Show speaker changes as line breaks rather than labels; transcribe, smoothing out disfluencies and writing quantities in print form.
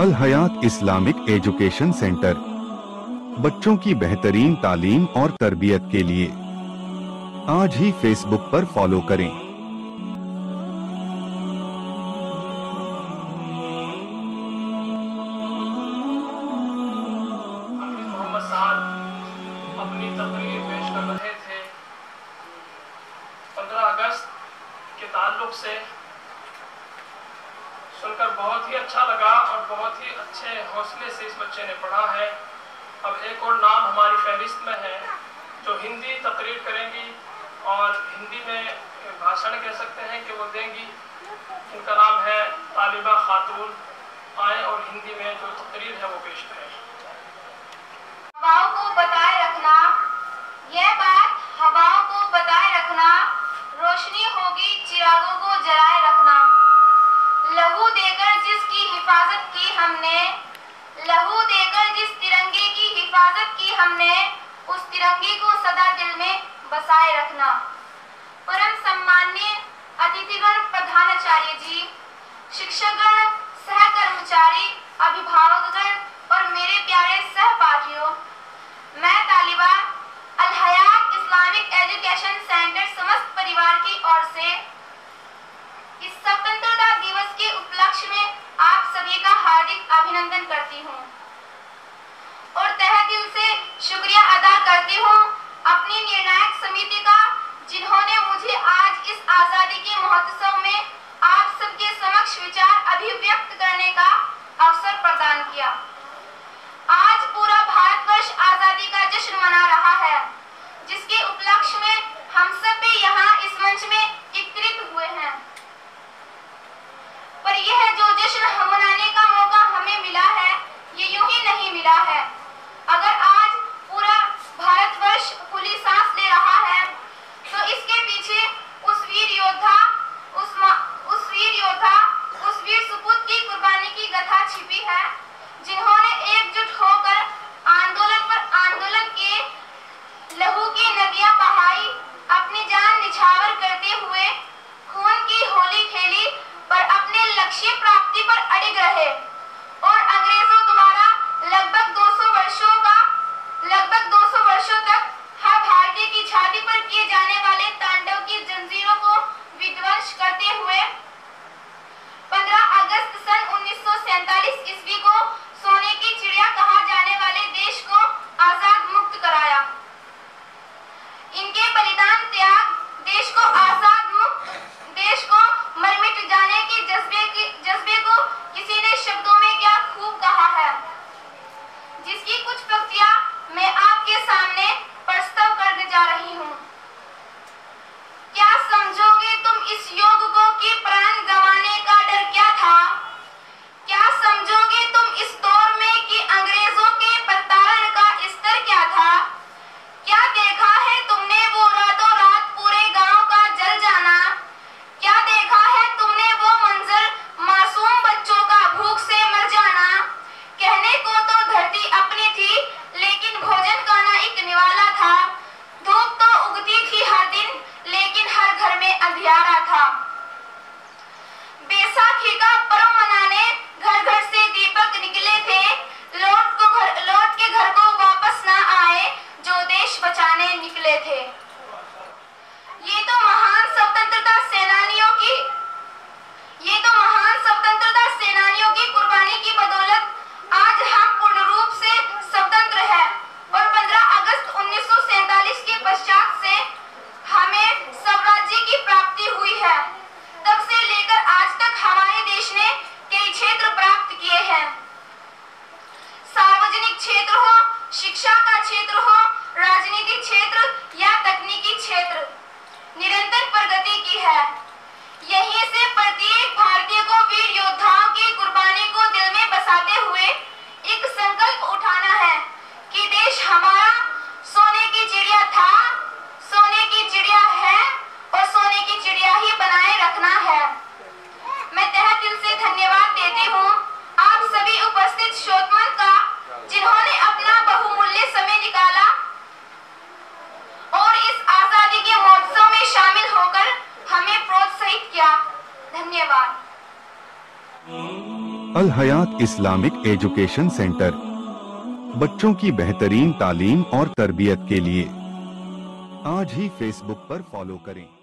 अल Hayat Islamic education centre, बच्चों की बेहतरीन तालीम और तरबियत के लिए आज ही फेसबुक पर फॉलो करें।
अपनी तकरीर पेश कर रहे थे। 15 अगस्त के ताल्लुक से सुनकर बहुत ही अच्छा लगा और बहुत ही अच्छे हौसले से इस बच्चे ने पढ़ा है। अब एक और नाम हमारी फहरिस्त में है जो हिंदी तकरीर करेंगी और हिंदी में भाषण कह सकते हैं कि वो देंगी। इनका नाम है तालिबा खातून। आए और हिंदी में जो तकरीर है वो पेश करें।
हवाओं को बताए रखना, यह बात हवाओं को बताए रखना, रोशनी होगी चिरागों को जलाए रखना। लहू देकर जिसकी हिफाजत की हमने, लहू देकर जिस तिरंगे की हिफाजत की हमने, उस तिरंगे को सदा दिल में बसाए रखना। परम सम्माननीय अतिथिगण, प्रधानाचार्य जी, शिक्षकगण, सहकर्मचारी, अभिभावकगण और मेरे प्यारे सहपाठियों, मैं तालिबा Al Hayat Islamic education centre समस्त परिवार की ओर से इस स्वतंत्रता दिवस के उपलक्ष्य में आप सभी का हार्दिक अभिनंदन करती हूँ और तहे दिल से शुक्रिया अदा करती हूँ अपनी निर्णायक समिति का, जिन्होंने मुझे आज इस आजादी के महोत्सव में आप सबके समक्ष विचार अभिव्यक्त करने का अवसर प्रदान किया। आज पूरा भारतवर्ष आजादी का जश्न मना रहा है, जिसके उपलक्ष्य में हम सब भी यहाँ इस मंच में एकत्रित हुए हैं। पर यह जो जश्न हम मनाने का मौका हमें मिला है, ये यूं ही नहीं मिला है। अगर आज पूरा भारतवर्ष खुली सांस ले रहा है, तो इसके पीछे उस वीर योद्धा, उस वीर सुपूत की कुर्बानी की गाथा छिपी है, जिन्होंने एकजुट होकर आंदोलन पर आंदोलन के, लहू की नदियां बहाई, अपनी जान निछावर करते हुए खून की होली खेली, पर अपने लक्ष्य प्राप्ति पर अड़िग रहे और अंग्रेजों द्वारा लगभग 200 वर्षों तक हर भारतीय की छाती पर किए जाने वाले तांडव की जंजीरों को विध्वंस करते हुए 15 अगस्त सन 1947 ईस्वी को सोने की चिड़िया कहा जाने वाले देश को आजाद मुक्त कराया। इनके बलिदान, त्याग, देश को मर मिट जाने के जज्बे को किसी ने शब्दों में क्या खूब कहा है, जिसकी कुछ पंक्तियां मैं आपके सामने प्रस्तुत करने जा रही हूँ। क्या समझोगे तुम इस योग को कि प्राण गंवाने का डर क्या था? क्या समझोगे तुम इस दौर में कि अंग्रेजों के प्रताड़न का स्तर क्या था? क्या देखा है तुमने वो रातों रात पूरे गांव का जल जाना? क्या देखा है तुमने वो मंजर मासूम बच्चों का भूख से मर जाना? कहने को तो धरती अपनी थी, लेकिन भोजन का ना एक निवाला था। धूप तो उगती थी हर दिन, लेकिन हर घर में अंधियारा था। बैसाखी का पर्व मनाने घर घर से दीपक निकले थे, लौट के घर को वापस ना आए जो देश बचाने निकले थे। ये तो महान स्वतंत्रता सेनानियों की कुर्बानी की बदौलत आज हम पूर्ण रूप से स्वतंत्र हैं और 15 अगस्त 1947 के पश्चात से हमें स्वराज्य की प्राप्ति हुई है। तब से लेकर आज तक हमारे देश ने कई क्षेत्र प्राप्त किए हैं। सार्वजनिक क्षेत्र हो, शिक्षा का क्षेत्र हो, राजनीतिक क्षेत्र या तकनीकी क्षेत्र, निरंतर प्रगति की है। यहीं से प्रत्येक भारतीय को वीर योद्धाओं की कुर्बानी को दिल में बसाते हुए एक संकल्प उठाना है कि देश हमारा सोने की चिड़िया था, सोने की चिड़िया है और सोने की चिड़िया ही बनाए रखना है। मैं तहे दिल से धन्यवाद देती हूँ आप सभी उपस्थित श्रोतागण का, जिन्होंने अपना बहुमूल्य समय निकाला और इस आजादी के महोत्सव में शामिल होकर हमें प्रोत्साहित किया। धन्यवाद।
Al Hayat Islamic education centre, बच्चों की बेहतरीन तालीम और तरबियत के लिए आज ही फेसबुक पर फॉलो करें।